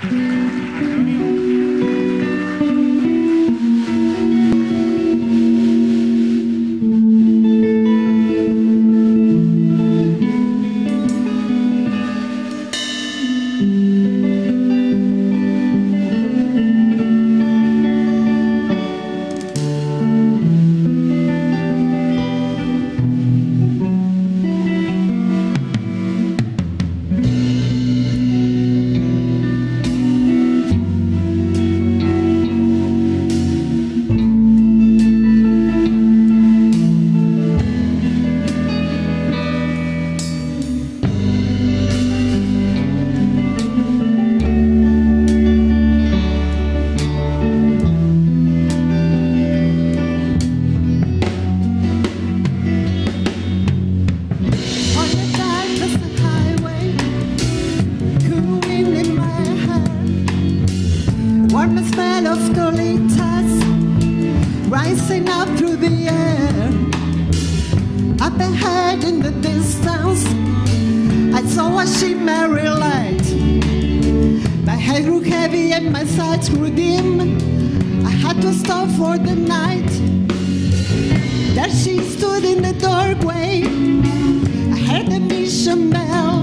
warm smell of colitas rising up through the air. Up ahead in the distance, I saw a shimmering light. My head grew heavy and my sights grew dim. I had to stop for the night. There she stood in the doorway. I heard the mission bell,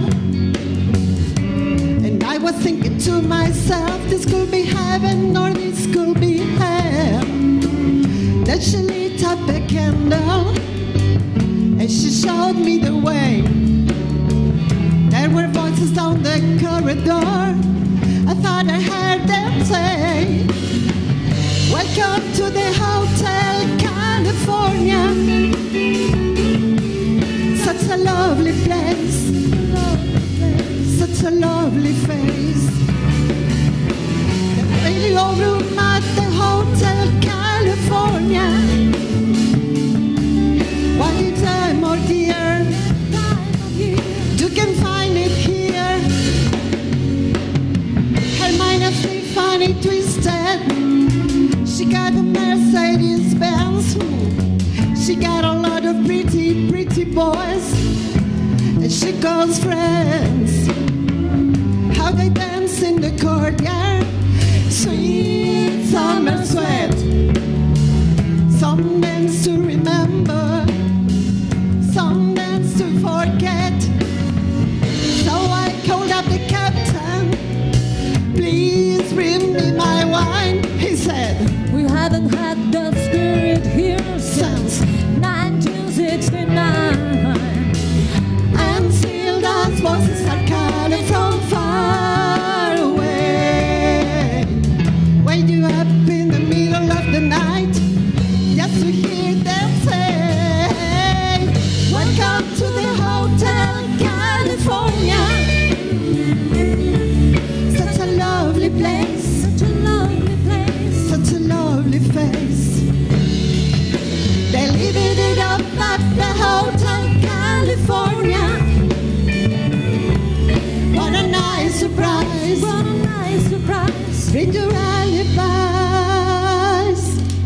and I was thinking to myself, this could be heaven or this could be hell. Then she lit up a candle and she showed me the way. There were voices down the corridor. I thought I heard them say, welcome to the Hotel California. Such a lovely place, such a lovely face. The radio room at the Hotel California. What a time, oh dear, you can find it here. Hermina Stefani Twisted, she got a Mercedes Benz. She got a lot of pretty, pretty boys, and she calls friends. How they dance in the courtyard, sweet summer sweat. Some dance to remember, some dance to forget. So I called up the captain, please bring me my wine. He said, we haven't had that spirit here since 1969. And still those voices are calling from far away. Wake you up in the middle of the night just to hear them say, welcome to the Hotel California. Such a lovely place, Such a lovely place, such a lovely face. They living it up at the Hotel California. What a nice surprise, what a nice surprise. bring your alibis.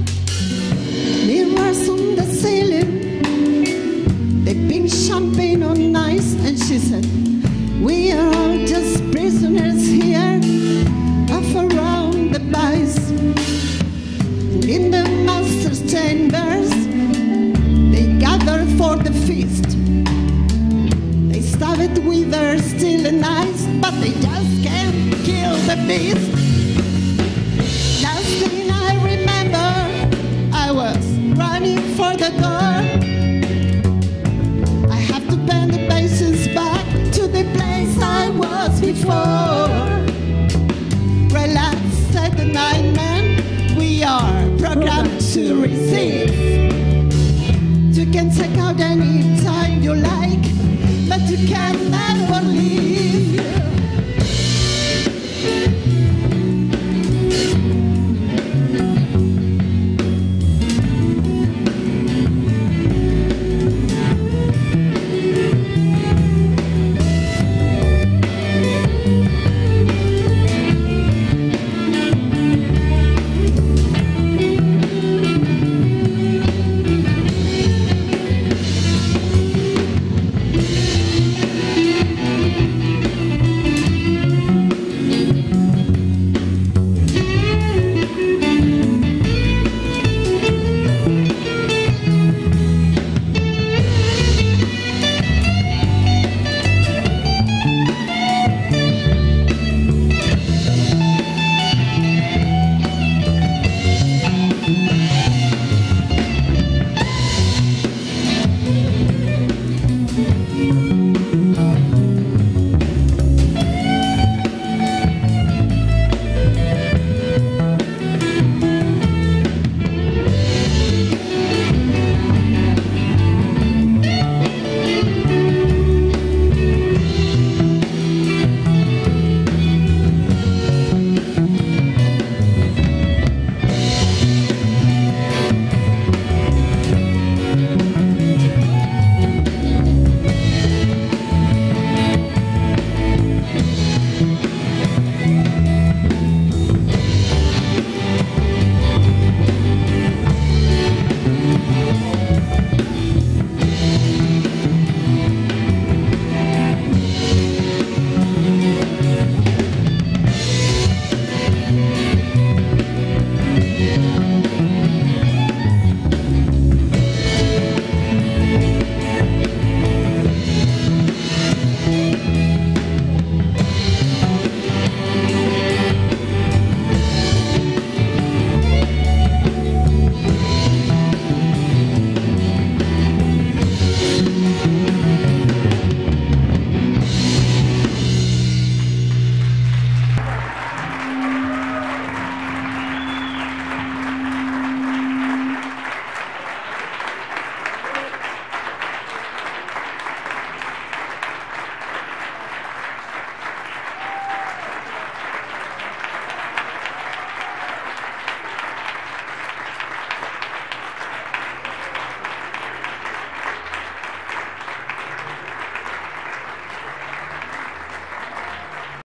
Mirrors on the ceiling, they pink champagne on ice. And she said, we are all just prisoners here of around the vice. And in the master's chambers, they gather for the feast. They starve it with their steel and ice, but they just can't kill the beast. Last thing I remember, I was running for the door. I have to bend the bases back to the place I was before. Relax, said the night man, we are programmed to receive. You can check out any time you like, but you can never leave.